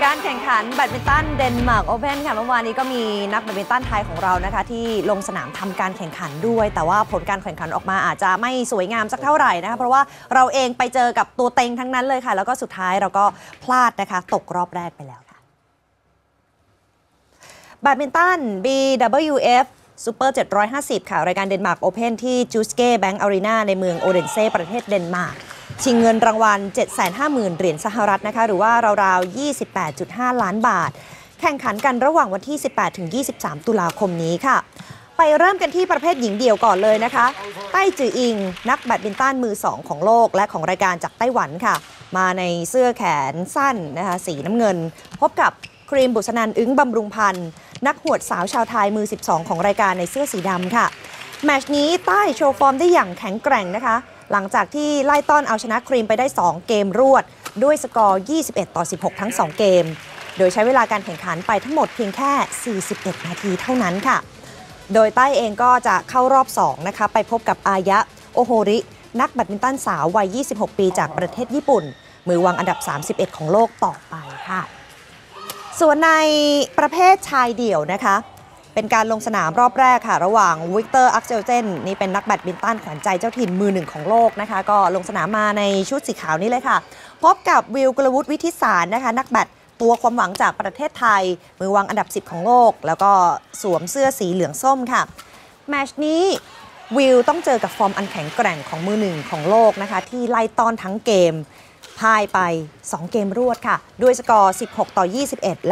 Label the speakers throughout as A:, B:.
A: การแข่งขันแบดมินตันเดนมาร์กโอเพ่นค่ะเมื่อวานนี้ก็มีนักแบดมินตันไทยของเรานะคะที่ลงสนามทำการแข่งขันด้วยแต่ว่าผลการแข่งขันออกมาอาจจะไม่สวยงามสักเท่าไหร่นะคะเพราะว่าเราเองไปเจอกับตัวเต็งทั้งนั้นเลยค่ะแล้วก็สุดท้ายเราก็พลาดนะคะตกรอบแรกไปแล้วค่ะแบดมินตัน BWF Super 750 ค่ะรายการเดนมาร์กโอเพ่นที่จูสเก้แบงก์อารีนาในเมืองโอเดนเซ่ประเทศเดนมาร์กชิงเงินรางวัล 750,000 เหรียญสหรัฐนะคะหรือว่าราวๆ 28.5 ล้านบาทแข่งขันกันระหว่างวันที่ 18-23 ตุลาคมนี้ค่ะไปเริ่มกันที่ประเภทหญิงเดี่ยวก่อนเลยนะคะไต้จืออิงนักแบดมินตันมือ2ของโลกและของรายการจากไต้หวันค่ะมาในเสื้อแขนสั้นนะคะสีน้ำเงินพบกับครีมบุษนันท์อึ้งบำรุงพันธ์นักหวดสาวชาวไทยมือ12ของรายการในเสื้อสีดำค่ะแมตช์นี้ใต้โชว์ฟอร์มได้อย่างแข็งแกร่งนะคะหลังจากที่ไล่ต้อนเอาชนะครีมไปได้2เกมรวดด้วยสกอร์ 21-16 ทั้ง2เกมโดยใช้เวลาการแข่งขันไปทั้งหมดเพียงแค่ 41 นาทีเท่านั้นค่ะโดยใต้เองก็จะเข้ารอบ2นะคะไปพบกับอายะโอโฮรินักแบดมินตันสาววัย 26 ปีจากประเทศญี่ปุ่นมือวางอันดับ 31 ของโลกต่อไปค่ะส่วนในประเภทชายเดี่ยวนะคะเป็นการลงสนามรอบแรกค่ะระหว่างวิกเตอร์อักเซลเซนนี่เป็นนักแบดมินตันขวัญใจเจ้าถิ่นมือ1ของโลกนะคะก็ลงสนามมาในชุดสีขาวนี้เลยค่ะพบกับวิลกลวุฒิวิทิสารนะคะนักแบดตัวความหวังจากประเทศไทยมือวางอันดับ10ของโลกแล้วก็สวมเสื้อสีเหลืองส้มค่ะแมตช์นี้วิลต้องเจอกับฟอร์มอันแข็งแกร่งของมือ1ของโลกนะคะที่ไล่ต้อนทั้งเกมพ่ายไป2เกมรวดค่ะด้วยสกอร์ 16-21 และ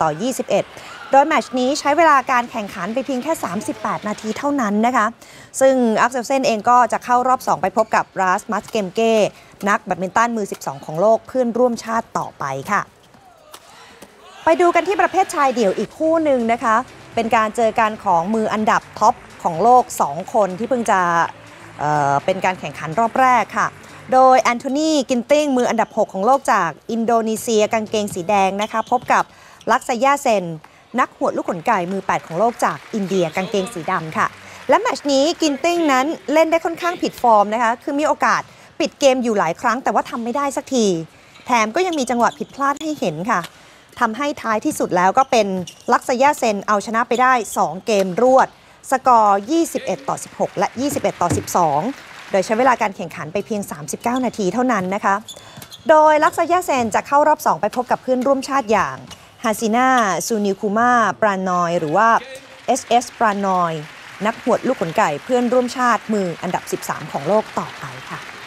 A: 8-21 โดยแมตช์นี้ใช้เวลาการแข่งขันไปเพียงแค่ 38 นาทีเท่านั้นนะคะซึ่งอักเซลเซนเองก็จะเข้ารอบ2ไปพบกับราสมัสเกมเก้นักแบดมินตันมือ12ของโลกเพื่อนร่วมชาติต่อไปค่ะไปดูกันที่ประเภทชายเดี่ยวอีกคู่หนึ่งนะคะเป็นการเจอกันของมืออันดับท็อปของโลก2คนที่เพิ่งจะเป็นการแข่งขันรอบแรกค่ะโดยแอนโทนีกินติ้งมืออันดับ6ของโลกจากอินโดนีเซียกางเกงสีแดงนะคะพบกับลักษยาเซนนักหวดลูกขนไก่มือ8ของโลกจากอินเดียกางเกงสีดำค่ะและแมตช์นี้กินติ้งนั้นเล่นได้ค่อนข้างผิดฟอร์มนะคะคือมีโอกาสปิดเกมอยู่หลายครั้งแต่ว่าทำไม่ได้สักทีแถมก็ยังมีจังหวะผิดพลาดให้เห็นค่ะทำให้ท้ายที่สุดแล้วก็เป็นลักษยาเซนเอาชนะไปได้2เกมรวดสกอร์ 21-16 และ 21-12 โดยใช้เวลาการแข่งขันไปเพียง39 นาทีเท่านั้นนะคะโดยลักษยาเซนจะเข้ารอบ2ไปพบกับเพื่อนร่วมชาติอย่างฮาซินาซูนิคูมาปรานอยหรือว่า SS ปรานอยนักหวดลูกขนไก่เพื่อนร่วมชาติมืออันดับ13ของโลกต่อไปค่ะ